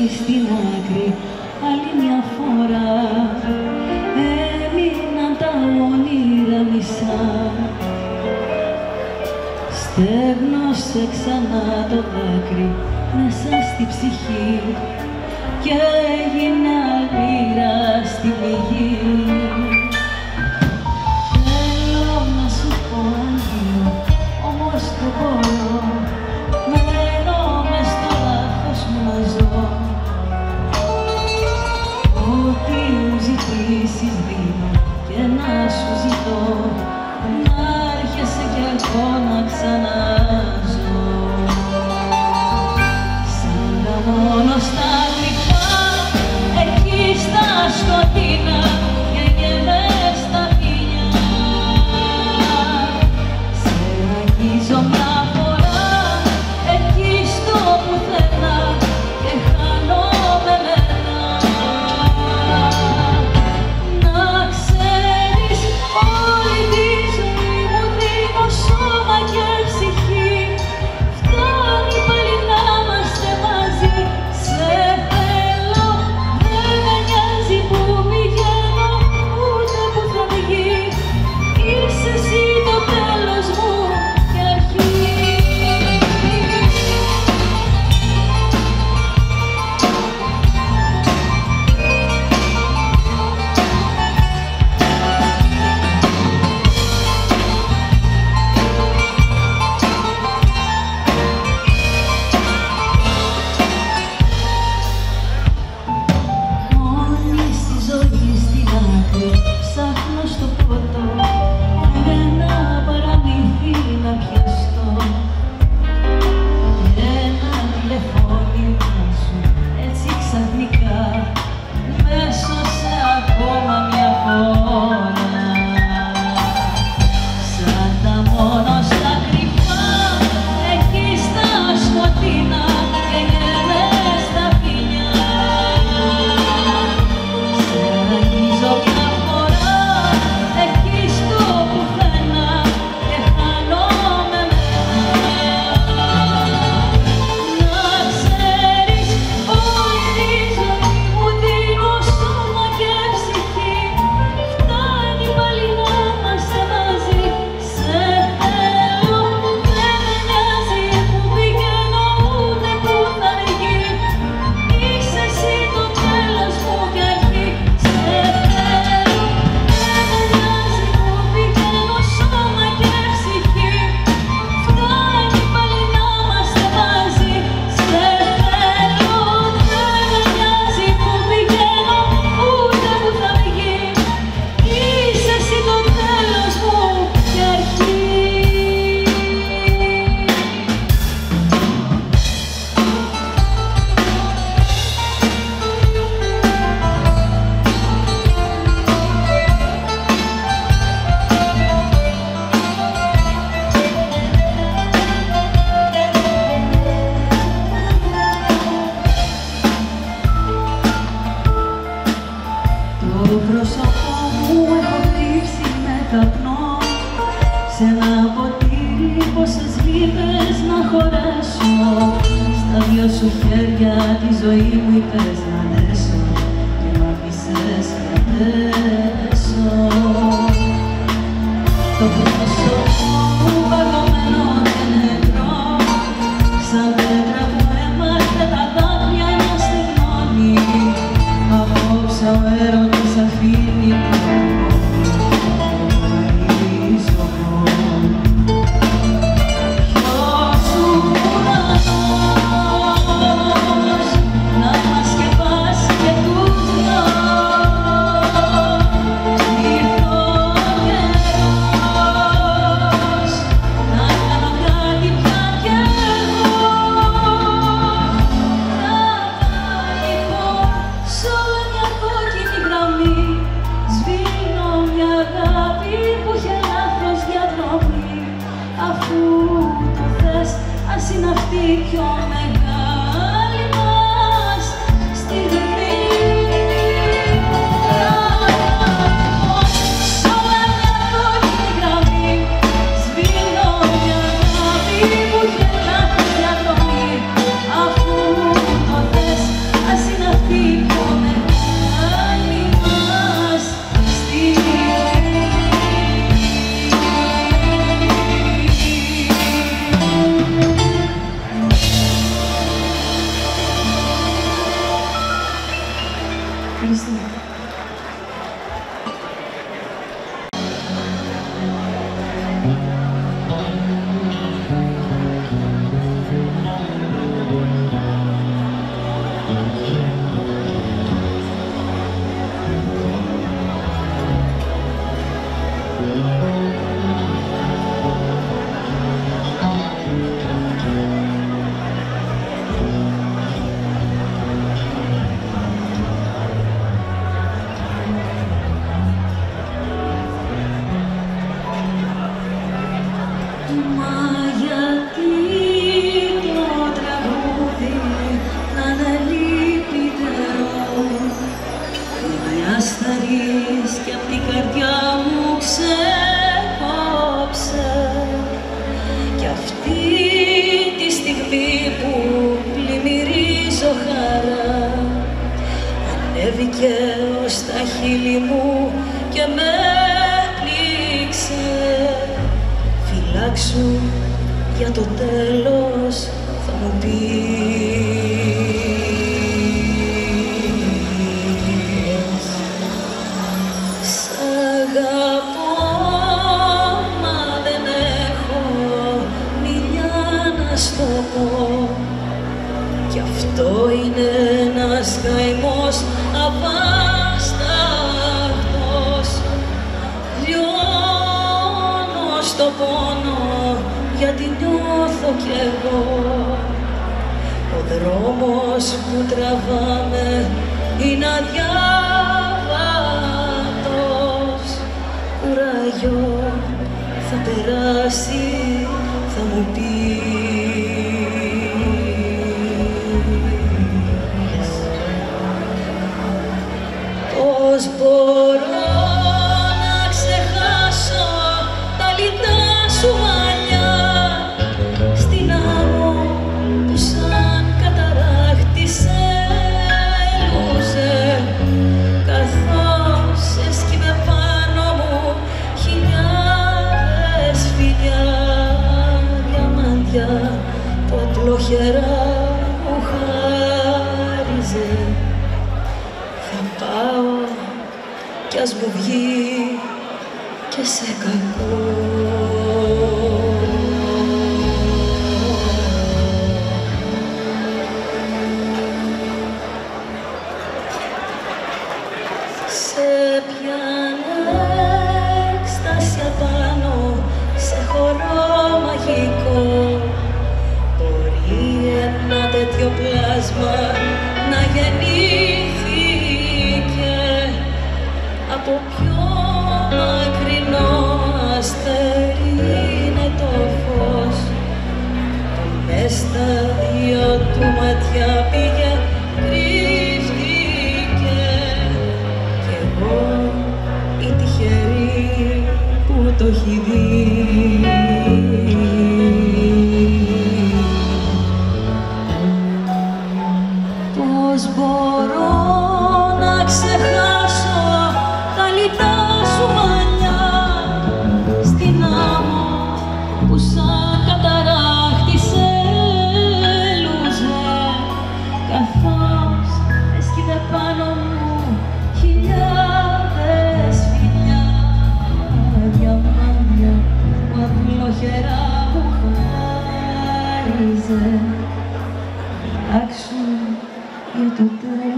στην άκρη άλλη μια φορά. Έμειναν τα όνειρα μισά. Στέγνωσε ξανά το δάκρυ μέσα στη ψυχή και έγινε αλήρα στη πληγή. Θέλω να σου πω αντίο, όμως το μπορώ. Μένω μες στο λάθος μου να ζω. Ό,τι μου ζητήσεις δίνω και να σου ζητώ, να έρχεσαι κι εγώ να ξαναζώ. Σαν τα μόνο στα κρυφά, εκεί στα σκοτεινά, καίγεται στα φιλιά. Σε αγγίζω μια φορά, εκεί στο πουθενά, και χάνομαι μένα. Να ξέρεις, όλη τη ζωή μου δίνω σώμα και ψυχή. Φτάνει πάλι να είμαστε μαζί. Σε θέλω, δεν με νοιάζει που πηγαίνω, ούτε που θα βγει. Είσαι εσύ το τέλος μου και αρχή. Μόνη στη ζωή στην άκρη ψάχνω στο ποτό ένα παραμύθι να πιαστώ. Ένα τηλεφώνημα σου έτσι ξαφνικά με έσωσε ακόμα μια φορά. Σαν τα μόνο στα κρυφά, εκεί στα σκοτεινά, καίγεται στα φιλιά. Σε αγγίζω μια φορά, εκεί στο πουθενά, και χάνομαι μένα. Να ξέρεις, όλη τη ζωή μου δίνω σώμα και ψυχή. Φτάνει πάλι να είμαστε μαζί. Σε θέλω, δεν με νοιάζει που πηγαίνω, ούτε που θα βγει. Είσαι εσύ το τέλος μου και αρχή. Σε θέλω, δεν με νοιάζει που πηγαίνω, σώμα και ψυχή. Φτάνει πάλι να είμαστε μαζί. Σε θέλω, δεν με νοιάζει που πηγαίνω, ούτε που θα βγει. Είσαι εσύ το τέλος μου και αρχή. Το πρόσωπό μου έχω κρύψει με καπνό, σε ένα ποτήρι πόσες λίπες να χωρέσω. Στα δυο σου χέρια τη ζωή μου είπες να δέσω και μ' άφησες να πέσω. Το πρόσωπό μου παγωμένο και νεκρό, σαν πέτρα που έμαθε τα δάκρυα να στεγνώνει. Απόψε ο έρωτας αφήνει ποιος ουρανός να μας σκεπάσει και τους δυο. Ήρθε ο καιρός ανέβηκε ως τα χείλη μου και με πλήξε. Φυλάξου, για το τέλος θα μου πεις. Σ' αγαπώ, μα δεν έχω μιλιά να στο πω. Κι αυτό είναι ένας καημός αβάσταχτος. Λιώνω στο πόνο, γιατί νιώθω κι εγώ. Ο δρόμος που τραβάμε είναι αδιάβατος. Κουράγιο θα περάσει, θα μου πεις. Πώς μπορώ να ξεχάσω τα λιτά σου μαλλιά στην άμμο που σαν καταράχτη σε έλουζε, καθώς έσκυβε πάνω μου χιλιάδες φιλιά, διαμάντια που απλόχερα μου χάριζε. Θα πάω κι ας μου βγει και σε κακό. Σε πιάνε έκσταση απάνω, σε χορό μαγικό. Μπορεί ένα τέτοιο πλάσμα να γεννήθηκε από πιο μακρινό αστέρι. Είναι το φως που μες στα δύο του μάτια πήγε, κρύφτηκε. Κι εγώ η τυχερή που το έχει δει. Πώς μπορώ να ξεχάσω τα λιτά σου μαλλιά στην άμμο που σαν καταράχτη σε έλουζε, καθώς έσκυβε πάνω μου χιλιάδες φιλιά, διαμάντια που απλόχερα μου χάριζε. Φυλάξου, για το τέλος